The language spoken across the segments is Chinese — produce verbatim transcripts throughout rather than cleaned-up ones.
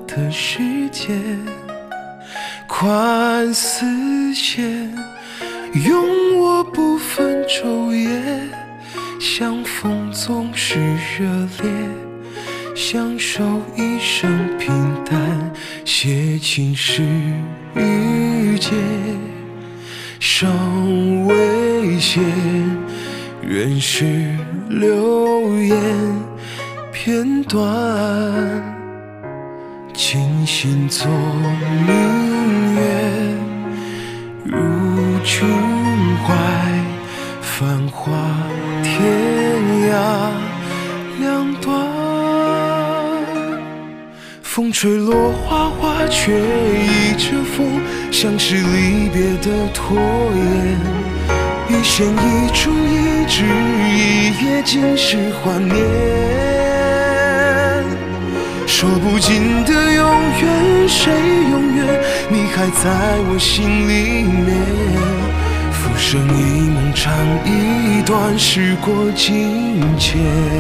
的世界，宽似线，拥我不分昼夜，相逢总是热烈，相守一生平淡，写情诗遇见，尚未写，原是流言片段，倾心作明月，如君怀，繁华天涯两端。风吹落花，花却依着风，像是离别的拖延。一线一柱一枝，一夜尽是幻念。说不尽的永远，谁永远？你还在我心里面。浮生一梦长一段，时过境迁。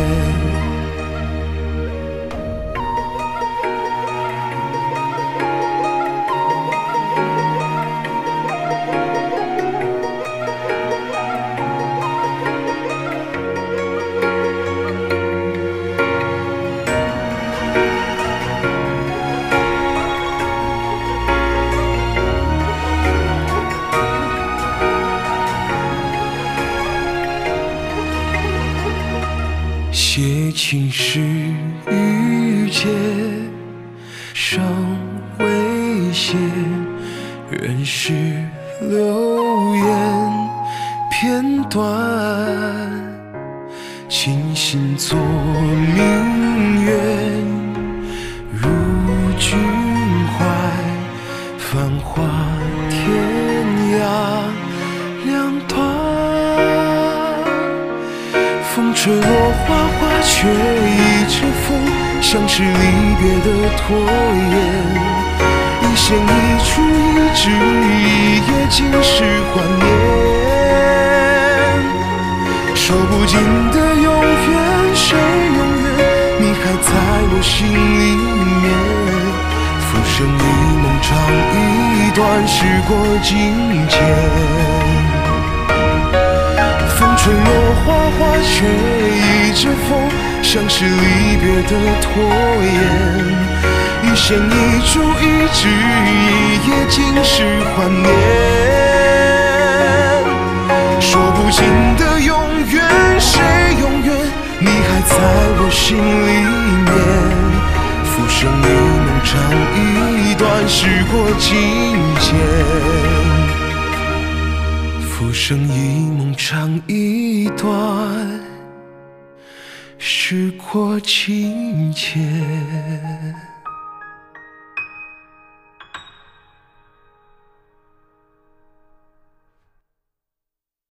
写情诗遇见，尚未写，原是流言片段，倾心作明月，如君怀，繁华天涯两端。风吹落花，花却依着风，像是离别的拖延。一线一柱一枝，一夜尽是幻念。说不尽的永远，谁永远？你还在我心里面。浮生一梦长一段，时过境迁。风吹落花，花却依着风，像是离别的拖延。一线一柱一枝，一夜尽是幻念。说不尽的永远，谁永远？你还在我心里面。浮生一梦长一段，时过境迁。浮生一梦长一段，时过境迁。